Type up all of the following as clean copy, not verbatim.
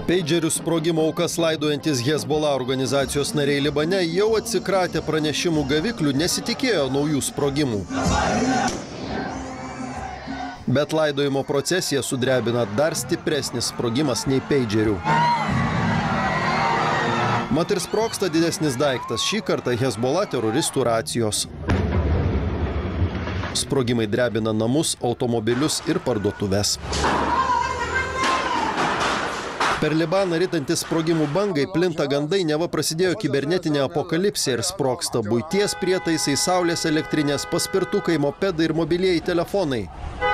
Peidžerių sprogimo aukas laidojantis Hezbollah organizacijos nariai Libane jau atsikratė pranešimų gaviklių, nesitikėjo naujų sprogimų. Bet laidojimo procesiją sudrebina dar stipresnis sprogimas nei peidžerių. Mat ir sprogsta didesnis daiktas, šį kartą Hezbollah teroristų racijos. Sprogimai drebina namus, automobilius ir parduotuves. Per Libaną ritantis sprogimų bangai plinta gandai, neva prasidėjo kibernetinė apokalipsė ir sprogsta buities prietaisai, saulės elektrinės, paspirtukai, mopedai ir mobilieji telefonai.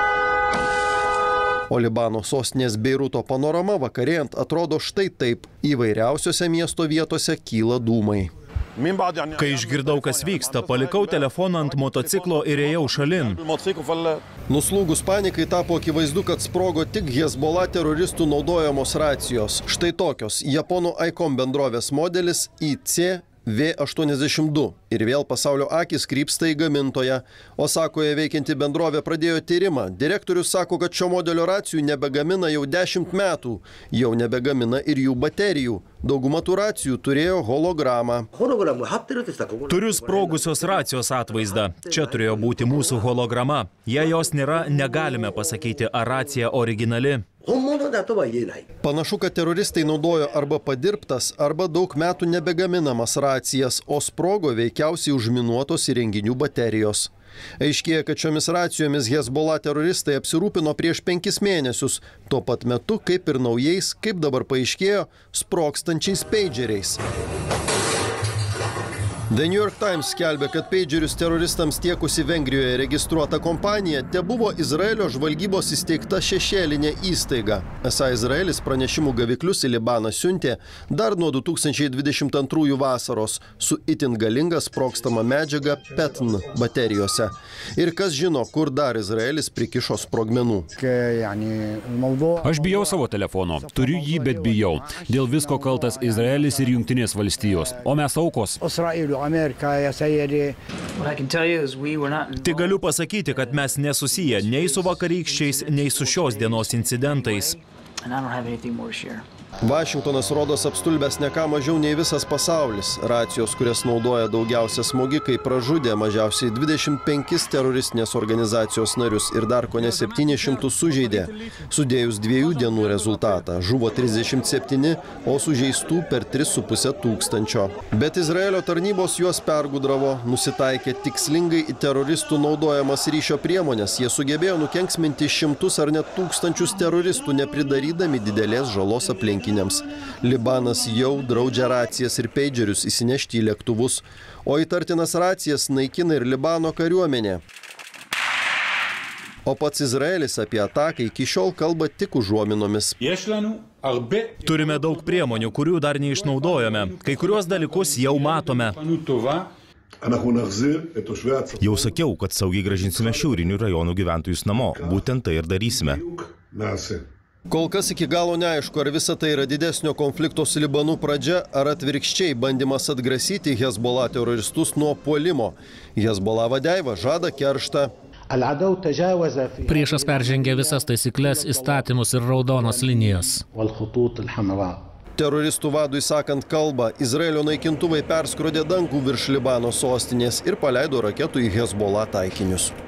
O Libano sostinės Beiruto panorama vakarėjant atrodo štai taip. Įvairiausiose miesto vietose kyla dūmai. Kai išgirdau, kas vyksta, palikau telefoną ant motociklo ir ėjau šalin. Nuslūgus panikai tapo akivaizdu, kad sprogo tik Hezbollah teroristų naudojamos racijos. Štai tokios. Japonų ICOM bendrovės modelis IC-V82. Ir vėl pasaulio akis krypsta į gamintoją. Osakoje veikianti bendrovė pradėjo tyrimą. Direktorius sako, kad šio modelio racijų nebegamina jau 10 metų. Jau nebegamina ir jų baterijų. Dauguma tų racijų turėjo hologramą. Turiu sprogusios racijos atvaizdą. Čia turėjo būti mūsų holograma. Jei jos nėra, negalime pasakyti, ar racija originali. Panašu, kad teroristai naudojo arba padirbtas, arba daug metų nebegaminamas racijas, o sprogo veikiausiai užminuotos įrenginių baterijos. Aiškėja, kad šiomis racijomis Hezbollah teroristai apsirūpino prieš 5 mėnesius, tuo pat metu kaip ir naujais, kaip dabar paaiškėjo, sprogstančiais peidžeriais. The New York Times skelbia, kad peidžerius teroristams tiekusi Vengrijoje registruota kompanija tebuvo Izraelio žvalgybos įsteigta šešėlinė įstaiga. Esą Izraelis pranešimų gaviklius į Libaną siuntė dar nuo 2022 vasaros su itin galinga sprogstama medžiaga PETN baterijose. Ir kas žino, kur dar Izraelis prikišo sprogmenų. Aš bijau savo telefono. Turiu jį, bet bijau. Dėl visko kaltas Izraelis ir Jungtinės valstijos. O mes aukos. Tik galiu pasakyti, kad mes nesusiję nei su vakarykščiais, nei su šios dienos incidentais. Vašingtonas rodos apstulbęs ne ką mažiau nei visas pasaulis. Racijos, kurias naudoja daugiausia smogikai, pražudė mažiausiai 25 teroristinės organizacijos narius ir dar kone 700 sužeidė. Sudėjus 2 dienų rezultatą, žuvo 37, o sužeistų per 3,5 tūkstančio. Bet Izraelio tarnybos juos pergudravo, nusitaikė tikslingai į teroristų naudojamas ryšio priemonės. Jie sugebėjo nukenksminti šimtus ar net tūkstančius teroristų, nepridarydami didelės žalos aplinkiniams. Libanas jau draudžia racijas ir peidžerius įsinešti į lėktuvus, o įtartinas racijas naikina ir Libano kariuomenė. O pats Izraelis apie ataką iki šiol kalba tik užuominomis. Turime daug priemonių, kurių dar neišnaudojame. Kai kuriuos dalykus jau matome. Jau sakiau, kad saugiai gražinsime šiaurinių rajonų gyventojus namo. Būtent tai ir darysime. Kol kas iki galo neaišku, ar visa tai yra didesnio konflikto su Libanu pradžia, ar atvirkščiai bandymas atgrasyti Hezbollah teroristus nuo puolimo. Hezbollah vadeiva žada kerštą. Priešas peržengė visas taisyklės, įstatymus ir raudonos linijas. Teroristų vadui sakant kalbą, Izraelio naikintuvai perskrodė dangų virš Libano sostinės ir paleido raketų į Hezbollah taikinius.